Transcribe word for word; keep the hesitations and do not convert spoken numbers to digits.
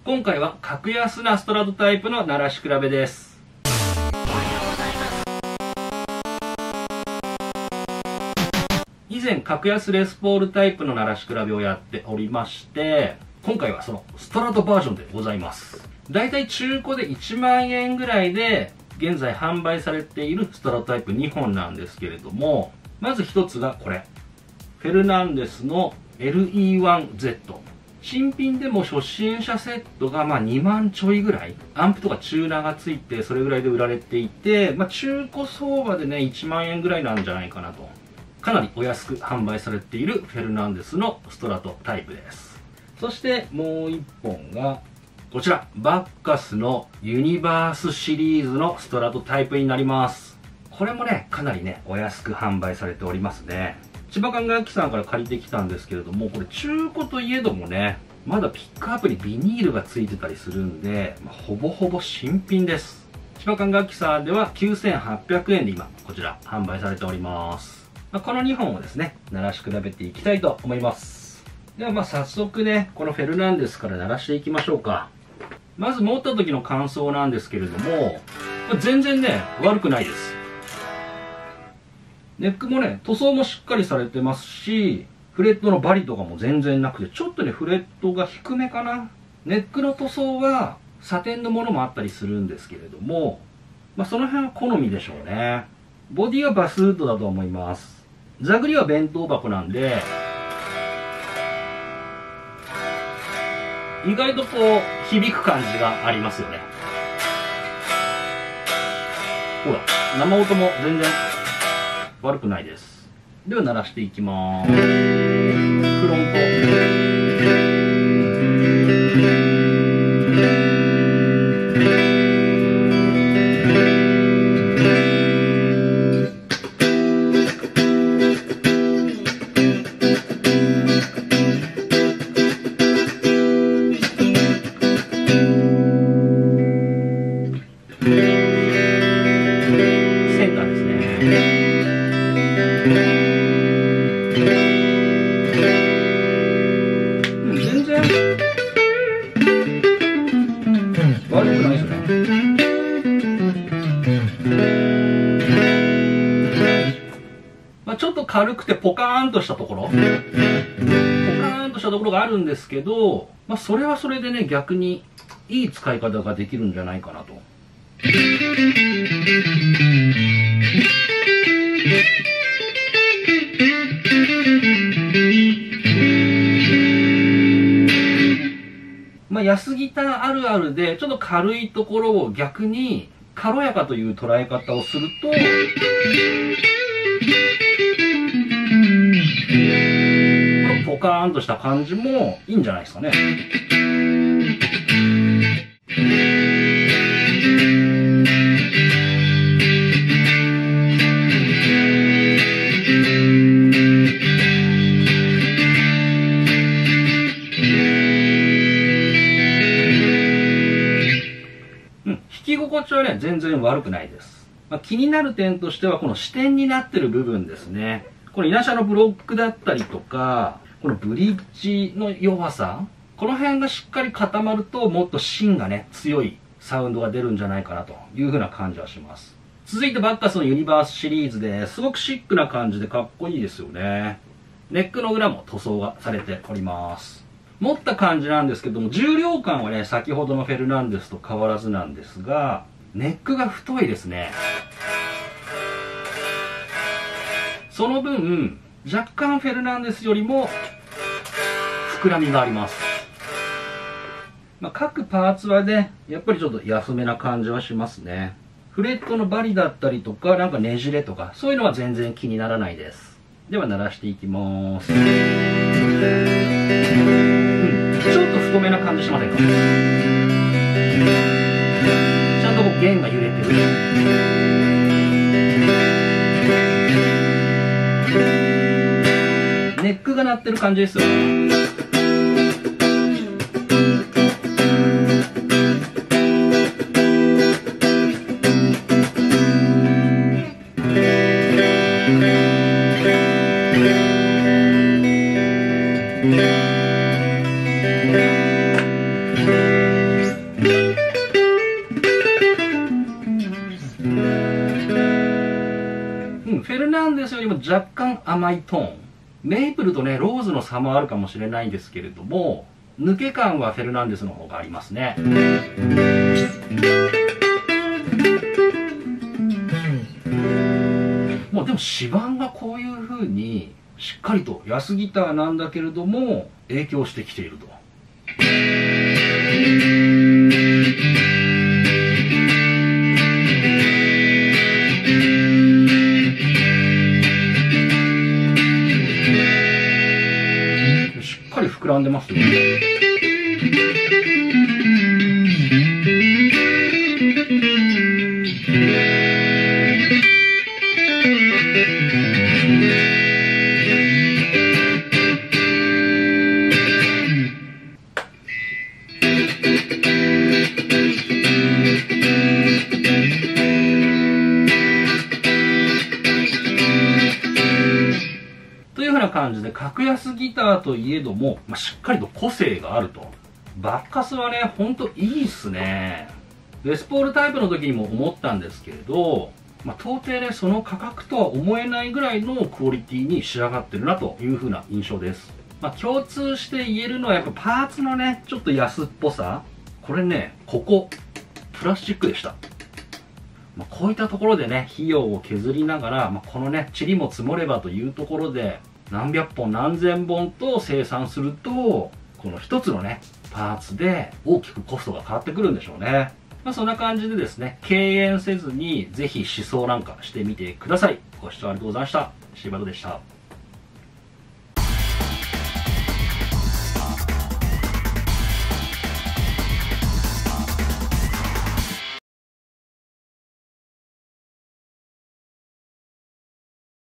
今回は格安なストラトタイプの鳴らし比べです。以前格安レスポールタイプの鳴らし比べをやっておりまして、今回はそのストラトバージョンでございます。だいたい中古でいちまんえんぐらいで現在販売されているストラトタイプにほんなんですけれども、まず一つがこれ、フェルナンデスの エルイーワンゼット。新品でも初心者セットがまあにまんちょいぐらい、アンプとかチューナーがついてそれぐらいで売られていて、まあ、中古相場でねいちまんえんぐらいなんじゃないかなと。かなりお安く販売されているフェルナンデスのストラトタイプです。そしてもういっぽんがこちら、バッカスのユニバースシリーズのストラトタイプになります。これもねかなりねお安く販売されておりますね。千葉館楽器さんから借りてきたんですけれども、これ中古といえどもねまだピックアップにビニールがついてたりするんで、まあ、ほぼほぼ新品です。千葉館楽器さんではきゅうせんはっぴゃくえんで今こちら販売されております。まあ、このにほんをですね鳴らし比べていきたいと思います。ではまあ早速ねこのフェルナンデスから鳴らしていきましょうか。まず持った時の感想なんですけれども、全然ね悪くないです。ネックもね塗装もしっかりされてますし、フレットのバリとかも全然なくて、ちょっとねフレットが低めかな。ネックの塗装はサテンのものもあったりするんですけれども、まあ、その辺は好みでしょうね。ボディはバスウッドだと思います。座繰りは弁当箱なんで、意外とこう響く感じがありますよね。ほら生音も全然悪くないです。では鳴らしていきまーす。フロントセンターですね。全然悪くないですね。まあちょっと軽くてポカーンとしたところポカーンとしたところがあるんですけど、まあそれはそれでね逆にいい使い方ができるんじゃないかなと。まあ安ギターあるあるでちょっと軽いところを逆に軽やかという捉え方をすると、このポカーンとした感じもいいんじゃないですかね。弾き心地はね全然悪くないです。まあ、気になる点としてはこの支点になってる部分ですね。この稲車のブロックだったりとか、このブリッジの弱さ、この辺がしっかり固まるともっと芯がね強いサウンドが出るんじゃないかなという風な感じはします。続いてバッカスのユニバースシリーズですごくシックな感じでかっこいいですよね。ネックの裏も塗装がされております。持った感じなんですけども、重量感はね先ほどのフェルナンデスと変わらずなんですが、ネックが太いですね。その分若干フェルナンデスよりも膨らみがあります。まあ、各パーツはねやっぱりちょっと安めな感じはしますね。フレットのバリだったりとかなんかねじれとかそういうのは全然気にならないです。では鳴らしていきます。うん、ちょっと太めな感じしませんか。ちゃんとこう弦が揺れてる。ネックが鳴ってる感じですよね。 ナンデスよりも若干甘いトーン。メイプルとね、ローズの差もあるかもしれないんですけれども、抜け感はフェルナンデスの方がありますね。もうでも指板がこういう風にしっかりと安ギターなんだけれども影響してきていると。しっかり膨らんでますよね。というふうな感じで、格安ギターといえども、まあ、しっかりと個性があると。バッカスはね、ほんといいっすね。レスポールタイプの時にも思ったんですけれど、まあ、到底ね、その価格とは思えないぐらいのクオリティに仕上がってるなというふうな印象です。まあ、共通して言えるのはやっぱパーツのね、ちょっと安っぽさ。これね、ここ、プラスチックでした。まあ、こういったところでね、費用を削りながら、まあ、このね、塵も積もればというところで、何百本何千本と生産すると、この一つのね、パーツで大きくコストが変わってくるんでしょうね。まあ、そんな感じでですね、敬遠せずにぜひ試奏なんかしてみてください。ご視聴ありがとうございました。柴田でした。